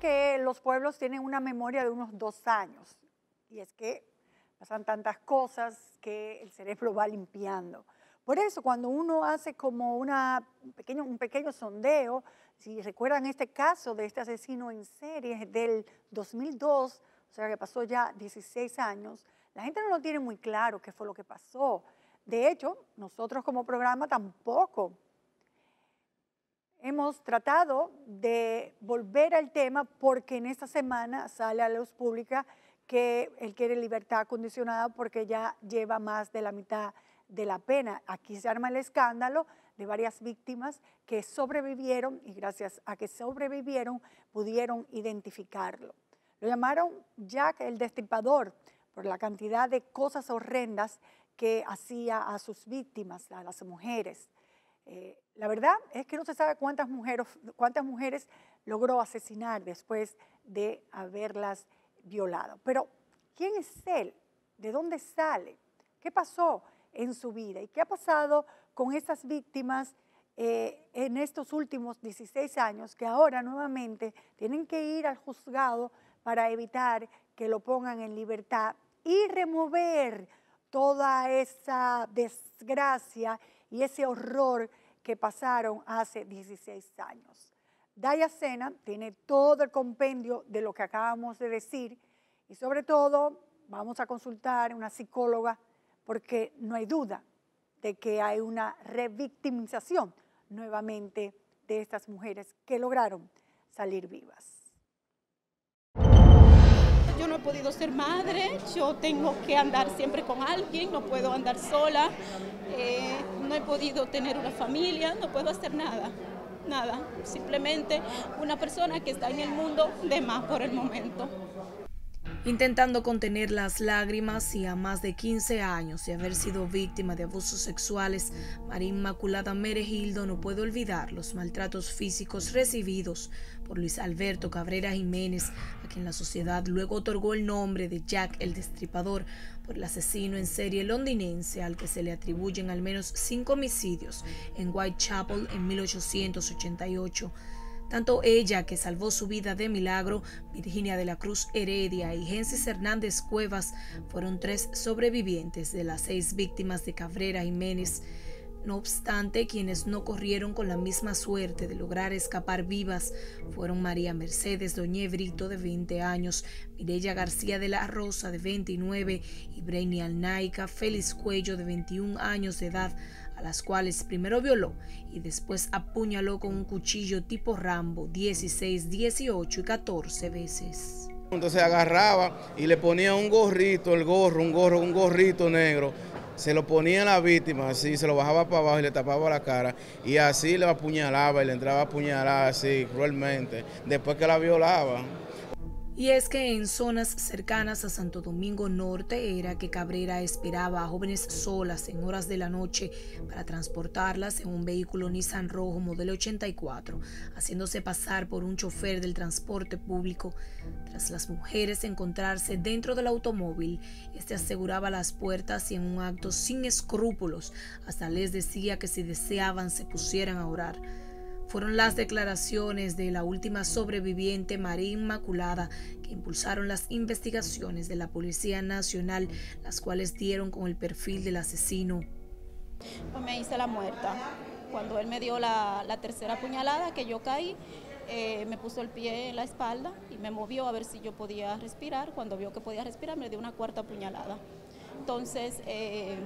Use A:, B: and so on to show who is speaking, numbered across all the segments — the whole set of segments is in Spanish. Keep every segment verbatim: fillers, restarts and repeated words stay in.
A: que los pueblos tienen una memoria de unos dos años. Y es que pasan tantas cosas que el cerebro va limpiando. Por eso, cuando uno hace como una, un, pequeño, un pequeño sondeo, si recuerdan este caso de este asesino en serie del dos mil dos, o sea que pasó ya dieciséis años, la gente no lo tiene muy claro qué fue lo que pasó. De hecho, nosotros como programa tampoco hemos tratado de volver al tema porque en esta semana sale a la luz pública que él quiere libertad condicionada porque ya lleva más de la mitad de la pena. Aquí se arma el escándalo de varias víctimas que sobrevivieron y gracias a que sobrevivieron pudieron identificarlo. Lo llamaron Jack el Destripador por la cantidad de cosas horrendas que hacía a sus víctimas, a las mujeres. Eh, la verdad es que no se sabe cuántas mujeres, cuántas mujeres logró asesinar después de haberlas violado. Pero, ¿quién es él? ¿De dónde sale? ¿Qué pasó en su vida? ¿Y qué ha pasado con estas víctimas eh, en estos últimos dieciséis años que ahora nuevamente tienen que ir al juzgado para evitar que lo pongan en libertad y remover toda esa desgracia y ese horror que pasaron hace dieciséis años? Daya Sena tiene todo el compendio de lo que acabamos de decir y sobre todo vamos a consultar a una psicóloga porque no hay duda de que hay una revictimización nuevamente de estas mujeres que lograron salir vivas.
B: Yo no he podido ser madre, yo tengo que andar siempre con alguien, no puedo andar sola, eh, no he podido tener una familia, no puedo hacer nada, nada, simplemente una persona que está en el mundo de más por el momento.
C: Intentando contener las lágrimas y a más de quince años de haber sido víctima de abusos sexuales, María Inmaculada Meregildo no puede olvidar los maltratos físicos recibidos por Luis Alberto Cabrera Jiménez, a quien la sociedad luego otorgó el nombre de Jack el Destripador por el asesino en serie londinense al que se le atribuyen al menos cinco homicidios en Whitechapel en mil ochocientos ochenta y ocho. Tanto ella, que salvó su vida de milagro, Virginia de la Cruz Heredia y Gensis Hernández Cuevas, fueron tres sobrevivientes de las seis víctimas de Cabrera Jiménez. No obstante, quienes no corrieron con la misma suerte de lograr escapar vivas fueron María Mercedes Doñé Brito, de veinte años, Mireya García de la Rosa, de veintinueve, y Brainy Alnaica Félix Cuello, de veintiún años de edad, a las cuales primero violó y después apuñaló con un cuchillo tipo Rambo dieciséis, dieciocho y catorce veces.
D: Entonces agarraba y le ponía un gorrito, el gorro, un gorro, un gorrito negro, se lo ponía a la víctima, así, se lo bajaba para abajo y le tapaba la cara, y así le apuñalaba y le entraba a apuñalar así, cruelmente, después que la violaba.
C: Y es que en zonas cercanas a Santo Domingo Norte era que Cabrera esperaba a jóvenes solas en horas de la noche para transportarlas en un vehículo Nissan rojo modelo ochenta y cuatro, haciéndose pasar por un chofer del transporte público. Tras las mujeres encontrarse dentro del automóvil, este aseguraba las puertas y en un acto sin escrúpulos hasta les decía que si deseaban se pusieran a orar. Fueron las declaraciones de la última sobreviviente, María Inmaculada, que impulsaron las investigaciones de la Policía Nacional, las cuales dieron con el perfil del asesino.
B: Pues me hice la muerta. Cuando él me dio la, la tercera puñalada, que yo caí, eh, me puso el pie en la espalda y me movió a ver si yo podía respirar. Cuando vio que podía respirar, me dio una cuarta puñalada. Entonces, eh,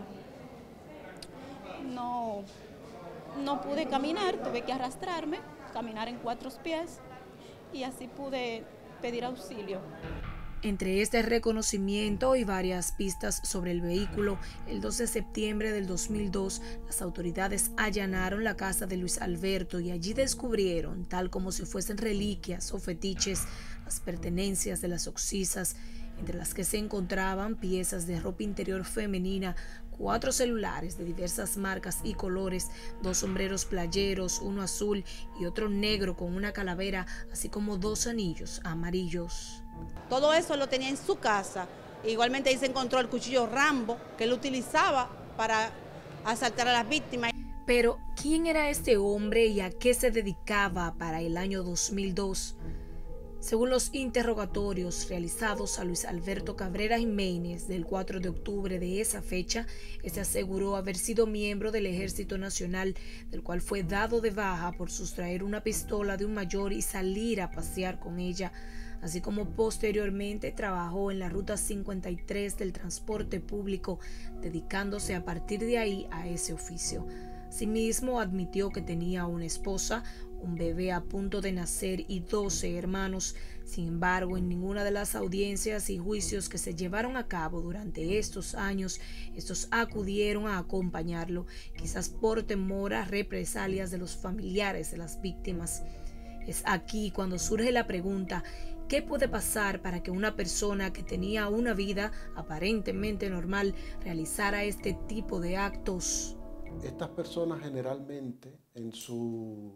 B: no... No pude caminar, tuve que arrastrarme, caminar en cuatro pies y así pude pedir auxilio.
C: Entre este reconocimiento y varias pistas sobre el vehículo, el dos de septiembre del dos mil dos, las autoridades allanaron la casa de Luis Alberto y allí descubrieron, tal como si fuesen reliquias o fetiches, las pertenencias de las occisas, entre las que se encontraban piezas de ropa interior femenina, cuatro celulares de diversas marcas y colores, dos sombreros playeros, uno azul y otro negro con una calavera, así como dos anillos amarillos.
E: Todo eso lo tenía en su casa. Igualmente ahí se encontró el cuchillo Rambo que él utilizaba para asaltar a las víctimas.
C: Pero, ¿quién era este hombre y a qué se dedicaba para el año dos mil dos? Según los interrogatorios realizados a Luis Alberto Cabrera Jiménez del cuatro de octubre de esa fecha, este aseguró haber sido miembro del Ejército Nacional, del cual fue dado de baja por sustraer una pistola de un mayor y salir a pasear con ella, así como posteriormente trabajó en la Ruta cincuenta y tres del transporte público, dedicándose a partir de ahí a ese oficio. Asimismo, admitió que tenía una esposa, un bebé a punto de nacer y doce hermanos. Sin embargo, en ninguna de las audiencias y juicios que se llevaron a cabo durante estos años, estos acudieron a acompañarlo, quizás por temor a represalias de los familiares de las víctimas. Es aquí cuando surge la pregunta: ¿qué puede pasar para que una persona que tenía una vida aparentemente normal realizara este tipo de actos?
F: Estas personas generalmente en su,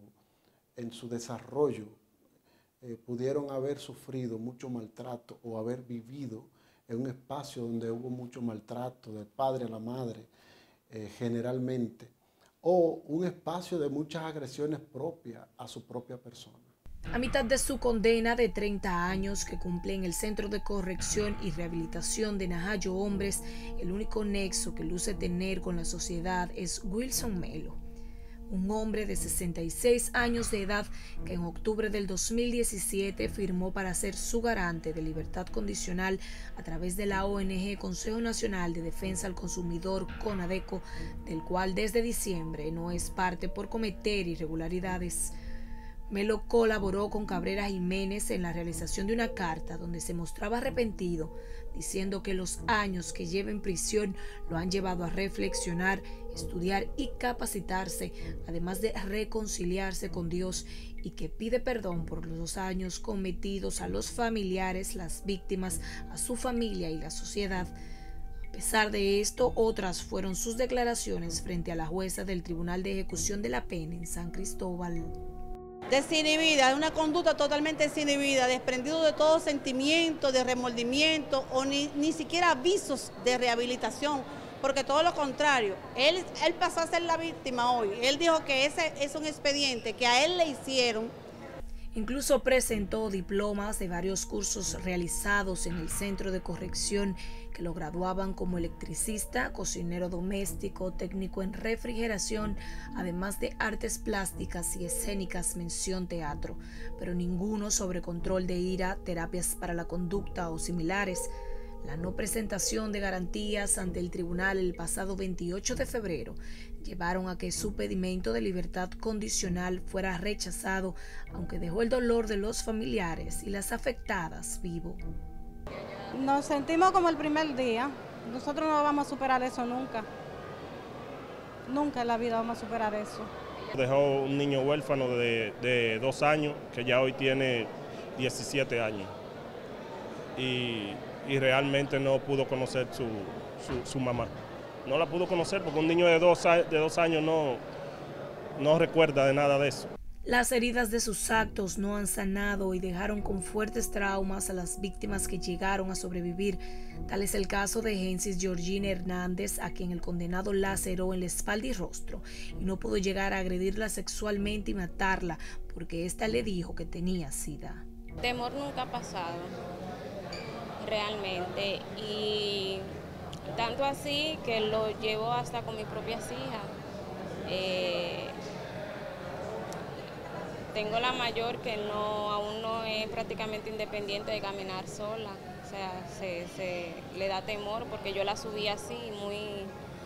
F: en su desarrollo eh, pudieron haber sufrido mucho maltrato o haber vivido en un espacio donde hubo mucho maltrato del padre a la madre eh, generalmente, o un espacio de muchas agresiones propias a su propia persona.
C: A mitad de su condena de treinta años que cumple en el Centro de Corrección y Rehabilitación de Najayo Hombres, el único nexo que luce tener con la sociedad es Wilson Melo, un hombre de sesenta y seis años de edad que en octubre del dos mil diecisiete firmó para ser su garante de libertad condicional a través de la O N G Consejo Nacional de Defensa al Consumidor, CONADECO, del cual desde diciembre no es parte por cometer irregularidades. Melo colaboró con Cabrera Jiménez en la realización de una carta donde se mostraba arrepentido, diciendo que los años que lleva en prisión lo han llevado a reflexionar, estudiar y capacitarse, además de reconciliarse con Dios, y que pide perdón por los años cometidos a los familiares, las víctimas, a su familia y la sociedad. A pesar de esto, otras fueron sus declaraciones frente a la jueza del Tribunal de Ejecución de la Pena en San Cristóbal.
E: Desinhibida, de una conducta totalmente desinhibida, desprendido de todo sentimiento, de remordimiento o ni, ni siquiera avisos de rehabilitación, porque todo lo contrario, él, él pasó a ser la víctima hoy. Él dijo que ese es un expediente que a él le hicieron.
C: Incluso presentó diplomas de varios cursos realizados en el Centro de Corrección que lo graduaban como electricista, cocinero doméstico, técnico en refrigeración, además de artes plásticas y escénicas, mención teatro, pero ninguno sobre control de ira, terapias para la conducta o similares. La no presentación de garantías ante el tribunal el pasado veintiocho de febrero llevaron a que su pedimento de libertad condicional fuera rechazado, aunque dejó el dolor de los familiares y las afectadas vivo.
G: Nos sentimos como el primer día. Nosotros no vamos a superar eso nunca. Nunca en la vida vamos a superar eso.
H: Dejó un niño huérfano de, de dos años, que ya hoy tiene diecisiete años. Y, y realmente no pudo conocer su, su, su mamá. No la pudo conocer porque un niño de dos, de dos años no, no recuerda de nada de eso.
C: Las heridas de sus actos no han sanado y dejaron con fuertes traumas a las víctimas que llegaron a sobrevivir. Tal es el caso de Gensis Georgina Hernández, a quien el condenado laceró en la espalda y rostro y no pudo llegar a agredirla sexualmente y matarla porque ésta le dijo que tenía sida.
I: Temor nunca ha pasado, realmente, y tanto así que lo llevo hasta con mis propias hijas. Eh, Tengo la mayor que no aún no es prácticamente independiente de caminar sola, o sea, se, se le da temor porque yo la subí así, muy,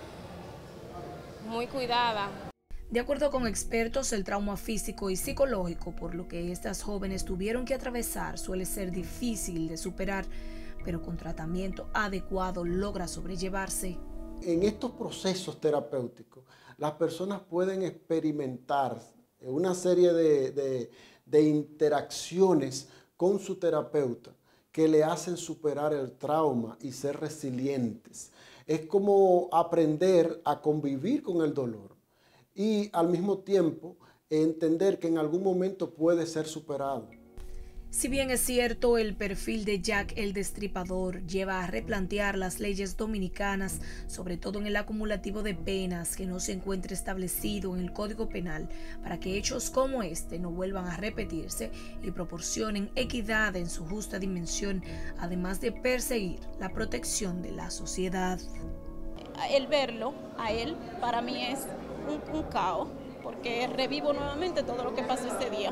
I: muy cuidada.
C: De acuerdo con expertos, el trauma físico y psicológico por lo que estas jóvenes tuvieron que atravesar suele ser difícil de superar, pero con tratamiento adecuado logra sobrellevarse.
F: En estos procesos terapéuticos, las personas pueden experimentar una serie de, de, de interacciones con su terapeuta que le hacen superar el trauma y ser resilientes. Es como aprender a convivir con el dolor y al mismo tiempo entender que en algún momento puede ser superado.
C: Si bien es cierto, el perfil de Jack el Destripador lleva a replantear las leyes dominicanas, sobre todo en el acumulativo de penas que no se encuentra establecido en el Código Penal, para que hechos como este no vuelvan a repetirse y proporcionen equidad en su justa dimensión, además de perseguir la protección de la sociedad.
B: El verlo a él para mí es un, un caos, porque revivo nuevamente todo lo que pasó ese día.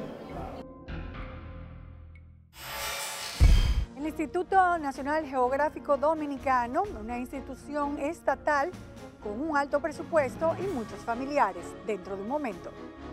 A: El Instituto Nacional Geográfico Dominicano, una institución estatal con un alto presupuesto y muchos familiares. Dentro de un momento.